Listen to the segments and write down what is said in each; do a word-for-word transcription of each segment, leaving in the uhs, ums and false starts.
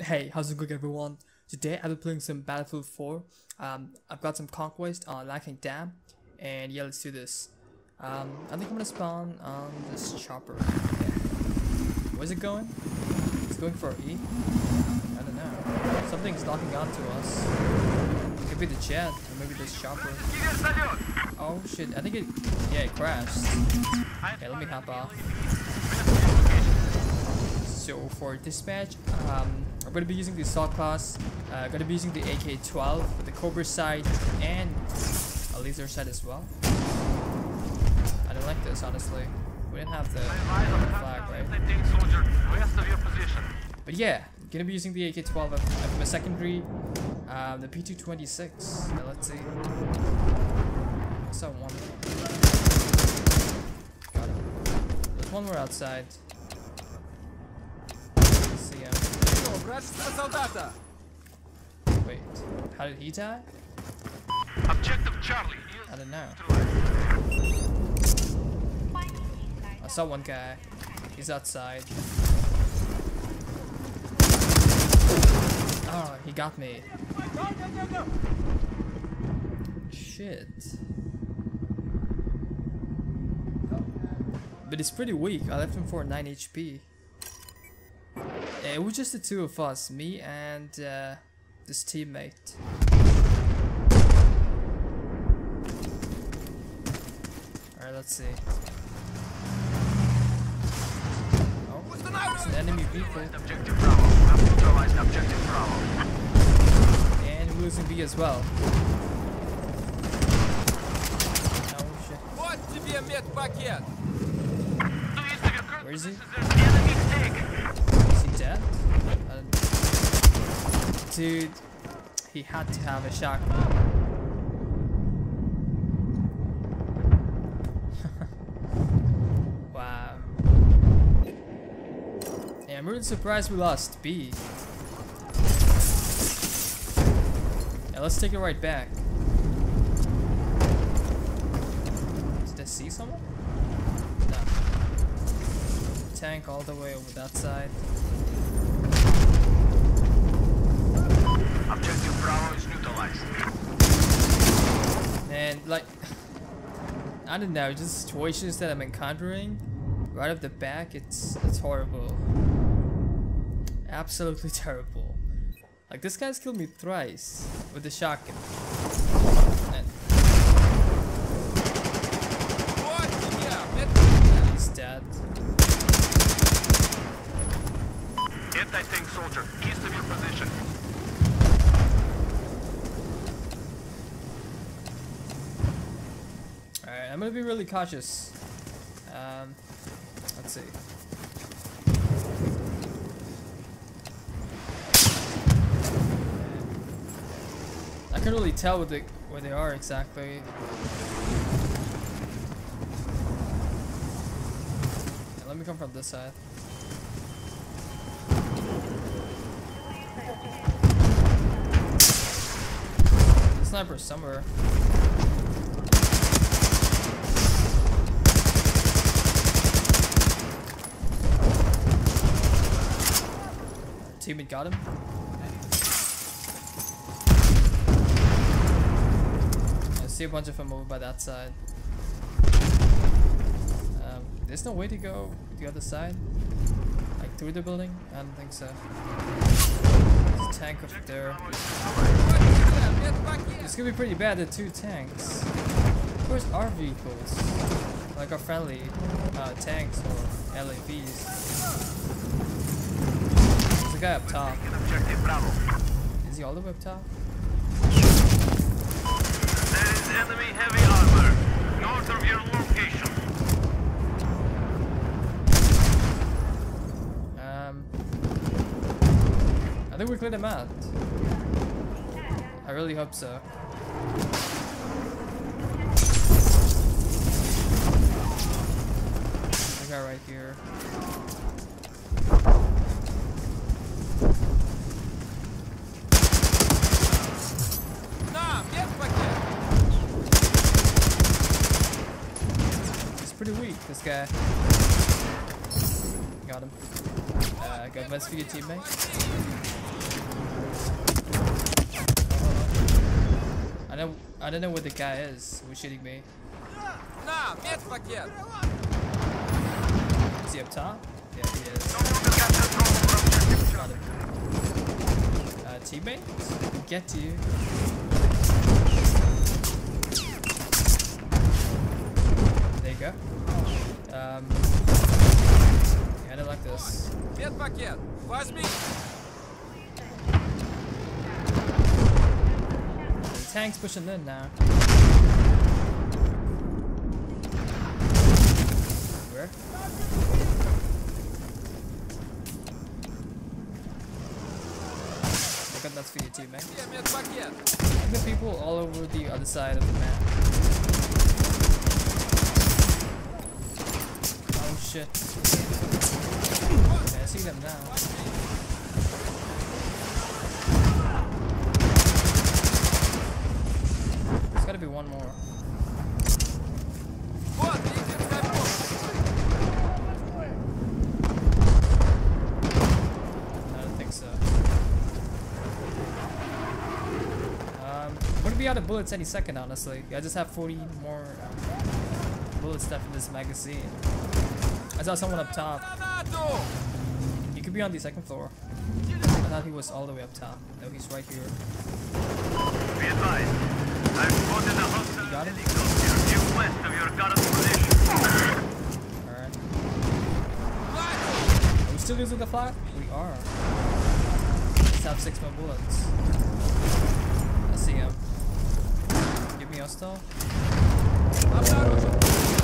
Hey, how's it going everyone? Today I'll be playing some Battlefield four. Um, I've got some Conquest on Lacking Dam, and yeah, let's do this. Um, I think I'm gonna spawn on this chopper. Yeah. Where's it going? It's going for E? I don't know. Something's locking onto us. It could be the jet, or maybe this chopper. Oh shit, I think it, yeah, it crashed. Okay, let me hop off. So for dispatch, um, I'm going to be using the assault class. I'm uh, going to be using the A K twelve with the Cobra sight and a laser sight as well. I don't like this, honestly. We didn't have the flag, right? But yeah, I'm going to be using the A K twelve as my secondary. Um, the P two twenty-six. Now let's see. I saw one. Got it. There's one more outside. Wait, how did he die? Objective Charlie. I don't know. I saw one guy. He's outside. Oh, he got me. Shit. But it's pretty weak. I left him for nine H P. Yeah, it was just the two of us, me and uh, this teammate. Alright, let's see. Oh, it's an enemy vehicle. And we're losing B as well. Oh shit. Where is he? Dead? Uh, dude, he had to have a shotgun. Wow. Yeah, I'm really surprised we lost B. Yeah, let's take it right back. Did I see someone? No. Tank all the way over that side. Objective Bravo is neutralized. And like, I don't know, just situations that I'm encountering right off the back, it's it's horrible. Absolutely terrible. Like, this guy's killed me thrice with the shotgun. And he's dead. Anti-tank soldier, east of your position. Alright, I'm gonna be really cautious. Um, let's see. I can't really tell what they, where they are exactly. Yeah, let me come from this side. The sniper somewhere. Teammate got him. I see a bunch of them over by that side. Um, there's no way to go the other side, like through the building. I don't think so. There's a tank up there. It's gonna be pretty bad. The two tanks. Where's our vehicles? Like our friendly uh, tanks or L A Vs. Guy up top. Is he all the way up top? There is enemy heavy armor north of your location. Um, I think we cleared him out. I really hope so. The guy right here. Pretty weak, this guy. Got him. Uh, got mess for your teammate. I don't know where the guy is who's shooting me. На, медпакет! Is he up top? Yeah, he is. Got him. Uh, teammate? Get to you. There you go. Um, yeah, I don't like this. Медпакет! Возьми! The tank's pushing in now. Where? I got that's for you too, man. Где медпакет? The people all over the other side of the map. Oh shit. Okay, I see them now. There's gotta be one more. Вот, видите, второй. I don't think so. Um, I'm gonna be out of bullets any second, honestly. I just have forty more um, bullets left in this magazine. I saw someone up top. Гранату! He could be on the second floor. I thought he was all the way up top. No, he's right here. Be advised. I've spotted a hostile You got him? helicopter due west of your current position. Alright. Флаг! Are we still using the flag? We are. Just have six more bullets. I see him. Give me hostile. Обнаружен!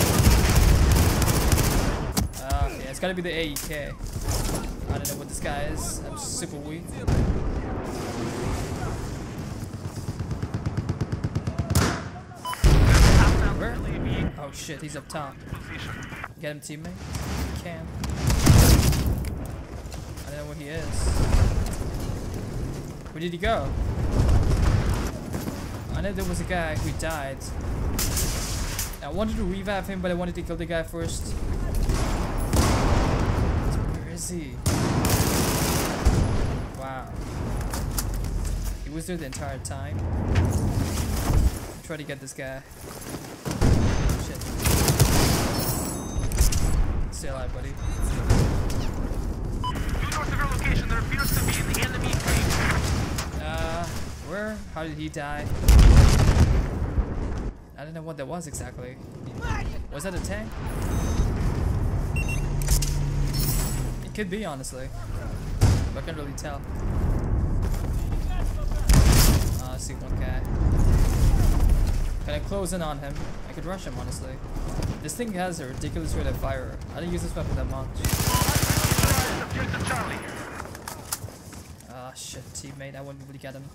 Ah, yeah, it's gotta be the A E K. I don't know what this guy is. I'm super weak. Where? Oh shit, he's up top. Get him, teammate. You can. I don't know where he is. Where did he go? I know there was a guy who died. I wanted to revive him, but I wanted to kill the guy first. Where is he? Wow. He was there the entire time. Try to get this guy. Shit. Stay alive, buddy. Due north of your location, there appears to be an enemy fleet. Uh, where? How did he die? I don't know what that was exactly. Was that a tank? It could be, honestly. But I can't really tell. Uh, I see one guy. Can I close in on him? I could rush him, honestly. This thing has a ridiculous rate of fire. I don't use this weapon that much. Objective Charlie. Ah, shit, teammate. I wouldn't really get him.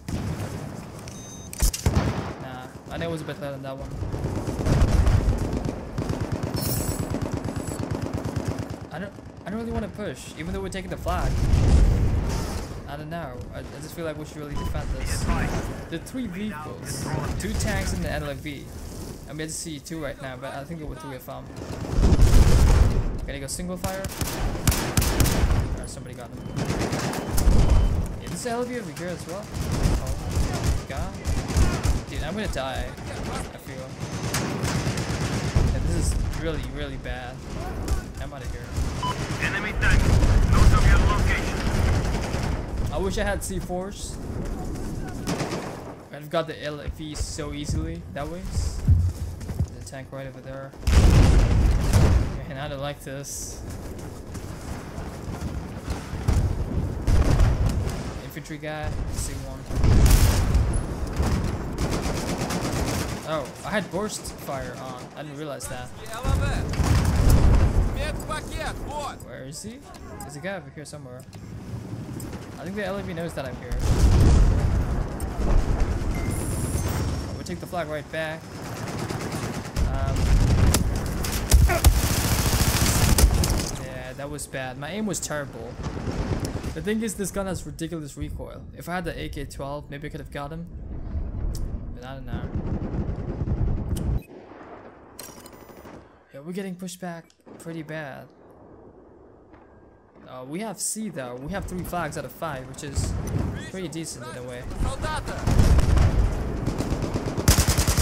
Nah, I know it was a bit better than that one. I don't, I don't really want to push, even though we're taking the flag. I don't know. I, I just feel like we should really defend this. The three vehicles, two tanks and the N L V. I'm able to see two right now, but I think there were three if I'm. Can I go single fire? Or somebody got him. Yeah, this L V over here as well. Oh god. Dude, I'm gonna die. I feel. Yeah, this is really, really bad. I'm out of here. Enemy tank. North of your location. I wish I had C fours. I've got the L V so easily that way. There's a tank right over there. Man, I don't like this. Infantry guy, see one. Oh, I had burst fire on. I didn't realize that. L V! Медпакет, вот! Where is he? There's a guy over here somewhere. I think the L A V knows that I'm here. We'll take the flag right back. Um, yeah, that was bad. My aim was terrible. The thing is, this gun has ridiculous recoil. If I had the A K twelve, maybe I could have got him. But I don't know. Yeah, we're getting pushed back pretty bad. Uh, we have C though. We have three flags out of five, which is pretty decent in a way. Солдата!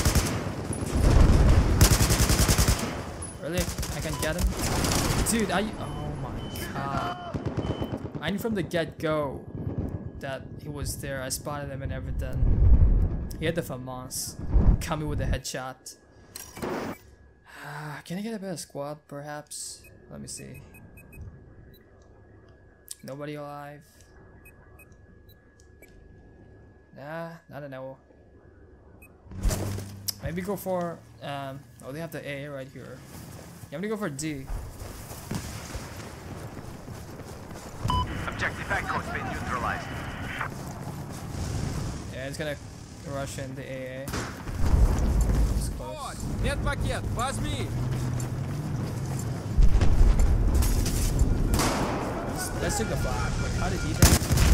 Really? I can get him? Dude, I... Oh my god. I knew from the get-go that he was there. I spotted him and everything. He had the FAMAS. Coming with a headshot. Can I get a better squad, perhaps? Let me see. Nobody alive. Nah, I don't know. Maybe go for, um, oh, they have the A right here. Yeah, I'm gonna go for D. Objective Echo has been neutralized. Yeah, it's gonna rush in the A A. It's close. Вот, медпакет, возьми. Let's, let's take the flag. Wait, how did he die?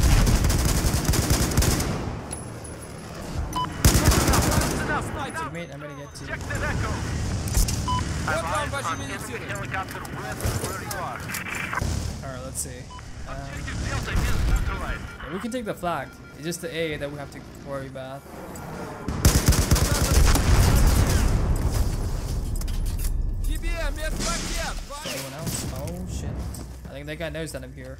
Teammate, I'm gonna get to. Check the Echo. Вот вам I'm ваши on enemy медицины. helicopter with where you are. Alright, let's see. Um, Objective Delta is neutralized. yeah, we can take the flag. It's just the A that we have to worry about. Тебе медпакет. Anyone else? Oh shit. I think that guy knows that I'm here.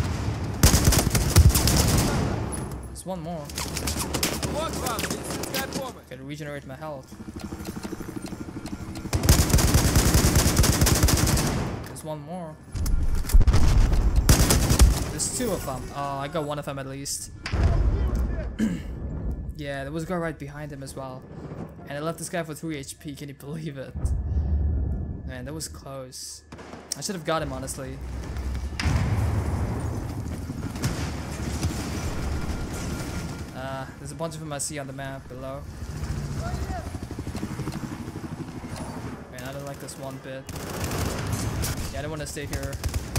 There's one more. Вот вам медицинская помощь. Gotta regenerate my health. There's one more. There's two of them. Oh, I got one of them at least. Yeah, there was a guy right behind him as well. And I left this guy for three H P, can you believe it? Man, that was close. I should have got him, honestly. Uh, there's a bunch of them I see on the map below. Man, I don't like this one bit. Yeah, I don't want to stay here.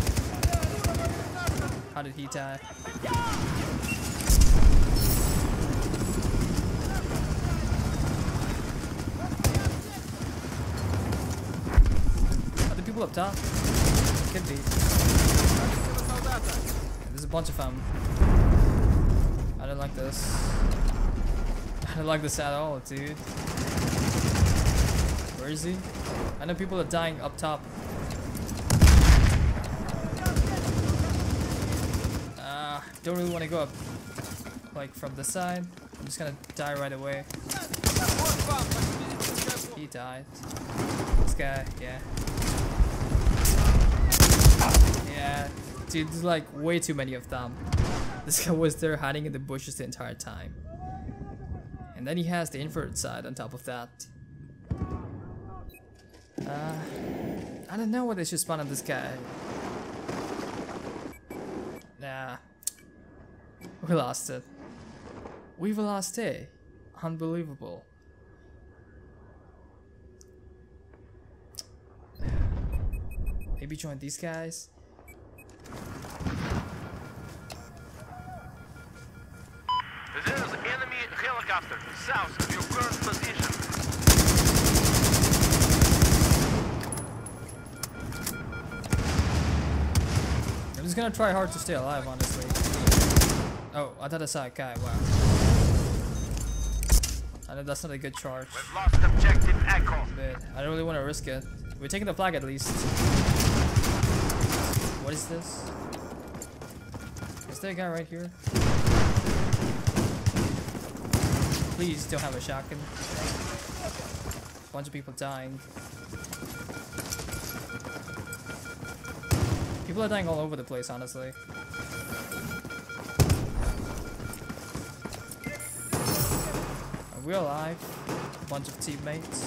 How did he die? Are there people up top? Could be. There's a bunch of them. I don't like this. I don't like this at all, dude. Where is he? I know people are dying up top. Uh, don't really want to go up like from the side. I'm just gonna die right away. Вот вам ваша медицинская помощь. He died. This guy, yeah. Yeah, dude, there's like way too many of them. This guy was there hiding in the bushes the entire time. And then he has the inverted side on top of that. Uh, I don't know what they should spawn on this guy. Nah. We lost it. We've lost it. Unbelievable. Maybe join these guys. There is enemy helicopter south of your current position. I'm just gonna try hard to stay alive, honestly. Oh, I thought I saw a guy. Wow. I know that's not a good charge, We've lost objective Echo. but I don't really want to risk it. We're taking the flag at least. What is this? Is there a guy right here? Please don't have a shotgun. Bunch of people dying. People are dying all over the place, honestly. Are we alive? A bunch of teammates.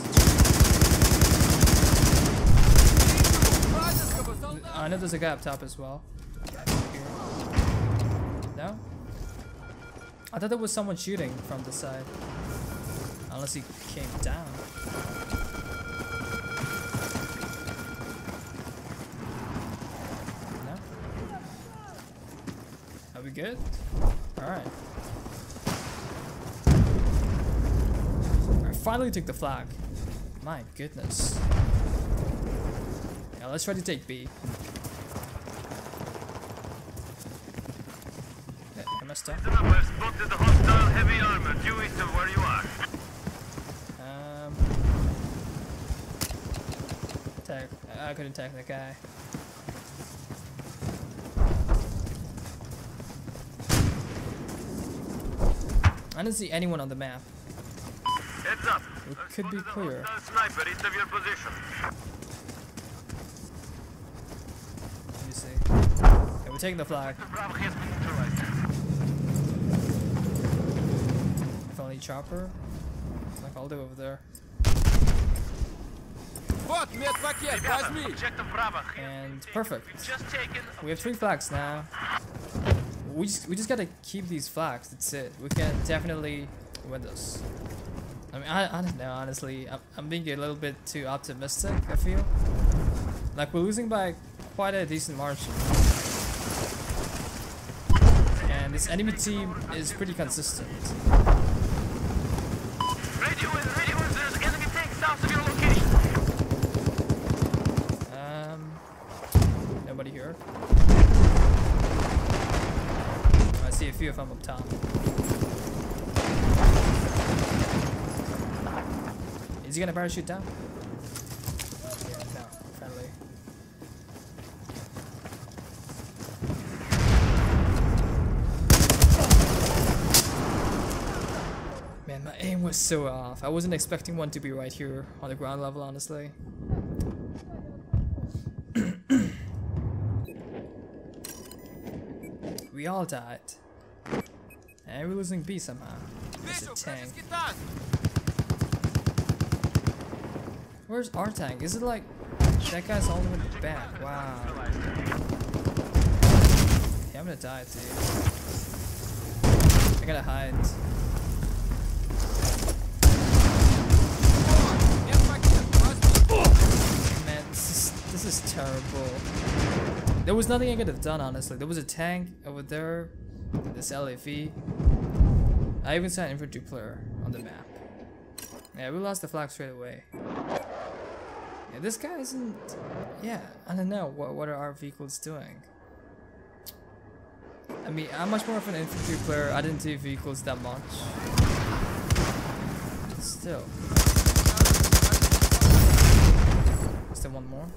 Вражеского солдата. I know there's a guy up top as well. Here. No? I thought there was someone shooting from the side. Unless he came down. No? Are we good? Alright. I finally took the flag. My goodness. Yeah, let's try to take B. Yeah, am I stuck? The number spotted the hostile heavy armor due east of where you are. Um, attack. I couldn't attack that guy. I don't see anyone on the map. Heads up. It could be clear. Sniper east of your position. Let me see. Okay, we're taking the flag. Bravo has been neutralized. If only chopper. Like I'll do over there. Вот медпакет, возьми! Objective Bravo. And perfect. We've just taken. We have three flags now. We just we just gotta keep these flags. That's it. We can definitely win this. I mean, I, I don't know. Honestly, I'm, I'm being a little bit too optimistic. I feel like we're losing by quite a decent margin, and this enemy team is pretty consistent. Radio in, radio in. There's enemy tank south of your location. Um, nobody here. I see a few of them up top. Is he gonna parachute down? Yeah, no, friendly. Man, my aim was so off. I wasn't expecting one to be right here on the ground level, honestly. We all died. And we're losing B somehow. There's a Вижу, tank. вражеский танк! Where's our tank? Is it like that guy's all the way in the back? Wow. Okay, I'm gonna die, dude. I gotta hide. Медпакет, возьми! Man, this is this is terrible. There was nothing I could have done, honestly. There was a tank over there, this L A V. I even saw an infantry player on the map. Yeah, we lost the flag straight away. Yeah, this guy isn't. Yeah, I don't know. What what are our vehicles doing? I mean, I'm much more of an infantry player. I didn't do vehicles that much. Still. Still one more.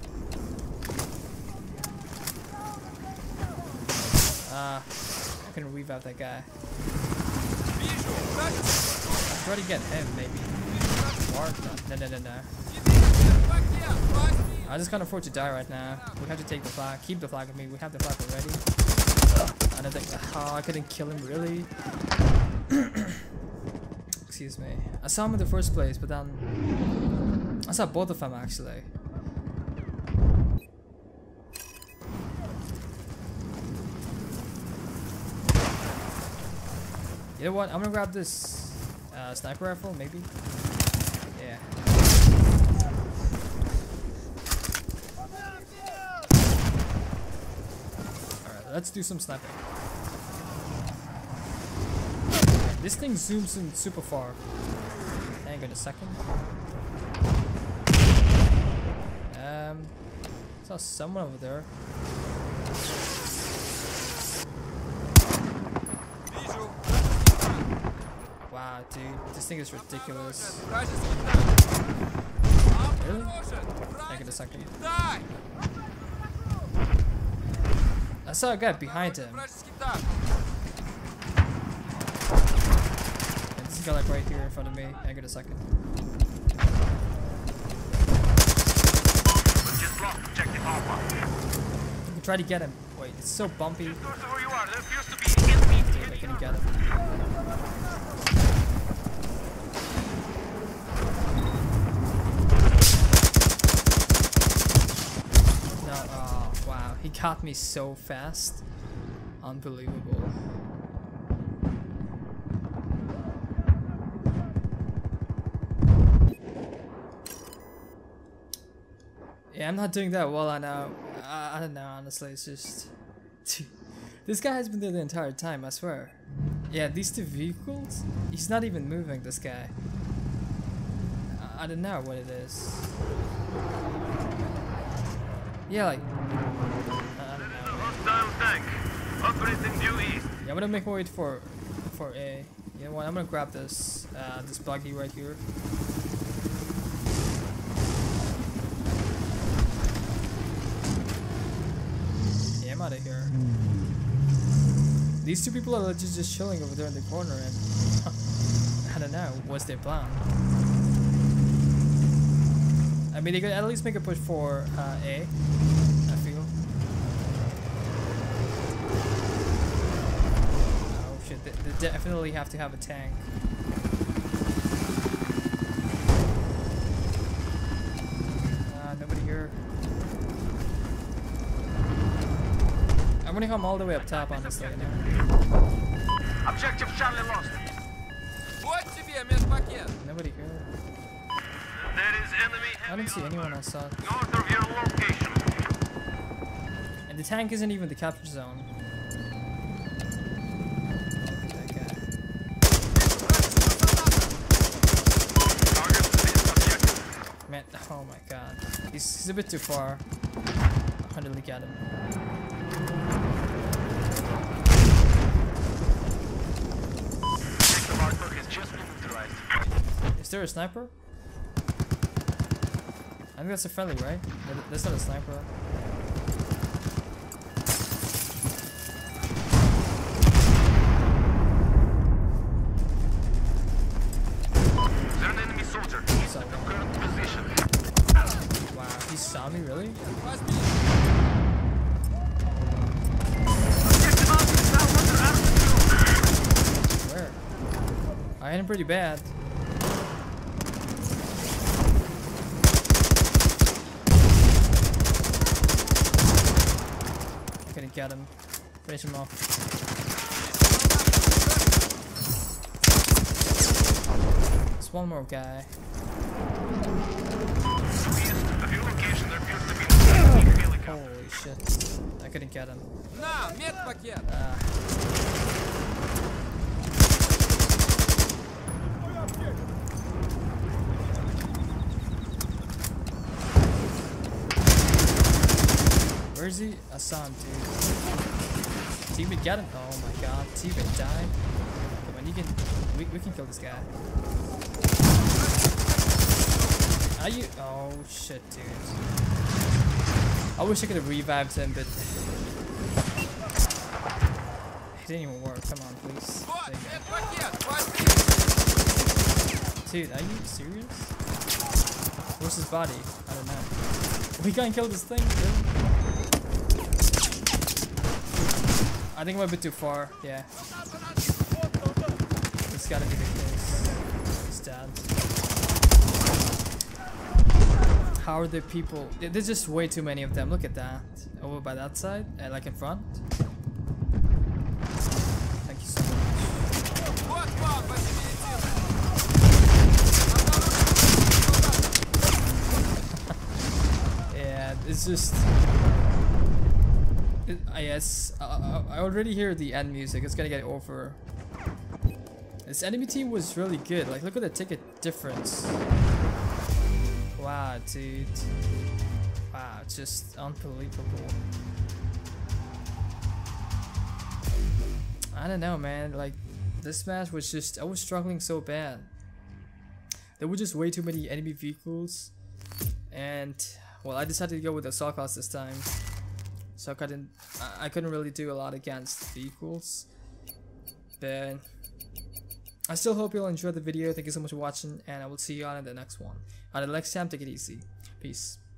Ah, I can revive that guy. Вижу, вражеский! Try to get him, maybe. Or no, no, no, no. Медпакет, возьми! I just can't afford to die right now. We have to take the flag. Keep the flag with me. We have the flag already. I don't think. Oh, I couldn't kill him, really. Excuse me. I saw him in the first place, but then I saw both of them actually. You know what? I'm gonna grab this uh, sniper rifle, maybe. Yeah. Alright, let's do some sniping. This thing zooms in super far. Hang on a second. Um, saw someone over there. Вижу, Wow, dude, this thing is ridiculous. вражеский танк! Really? Обнаружен! Hang on a second. Дай! I saw a guy behind him. Вражеский танк! And this guy like right here in front of me. Hang on a second. Just lost objective Alpha. You can try to get him. Wait, it's so bumpy. Just north of where you are, there appears to be enemy I couldn't get him. No, oh, wow, he caught me so fast. Unbelievable. Yeah, I'm not doing that well, I know. I, I don't know, honestly, it's just... This guy has been there the entire time, I swear. Yeah, these two vehicles, he's not even moving, this guy. I, I don't know what it is. Yeah, like... I don't know. hostile tank. Operating due east. Yeah, I'm gonna make my way for, for A. You know what, I'm gonna grab this, uh, this buggy right here. I'm out of here. These two people are legit just chilling over there in the corner, and I don't know what's their plan. I mean, they could at least make a push for uh, A, I feel. Oh shit, they, they definitely have to have a tank. Uh, nobody here. I'm gonna come all the way up top, honestly. You know? Objective Charlie lost. Вот тебе медпакет. Nobody here. There is enemy I heavy don't see anyone armor outside. north of your location. And the tank isn't even the capture zone. That guy. Target is objective. Man, oh my god. He's, he's a bit too far. I'll hardly get him. Objective artwork has just been neutralized. Is there a sniper? I think that's a friendly, right? That- That's not a sniper. Is there an enemy soldier? He's So- in the current position. Wow, he saw me, really? Возьми. Objective Alpha is now under altitude. Where? I hit him pretty bad. I couldn't get him. Finish him off. There's one more guy. East of your location, there appears to be an enemy helicopter. Holy shit. I couldn't get him. На, медпакет. Uh, where is he? I saw him, dude. Teammate got him. Oh my god. Teammate died. Come on, you can. We, we can kill this guy. Are you? Oh shit, dude. I wish I could have revived him, but it didn't even work. Come on, please. Вот There you медпакет. Возьми. go. Dude, are you serious? Where's his body? I don't know. We can't kill this thing, really? I think I'm a bit too far. Yeah. It's gotta be the case. He's dead. How are the people? there- There's just way too many of them. Look at that. Over by that side, uh, like in front. Thank you so much. Вот вам посередине. Yeah, it's just. It, I guess I, I I already hear the end music. It's gonna get over. This enemy team was really good. Like, look at the ticket difference. Wow, dude. Wow, it's just unbelievable. I don't know, man. Like, this match was just, I was struggling so bad. There were just way too many enemy vehicles, and well, I decided to go with the assault class this time. So I couldn't, I- I couldn't really do a lot against vehicles. But I still hope you'll enjoy the video. Thank you so much for watching, and I will see you on in the next one. Until next time, take it easy. Peace.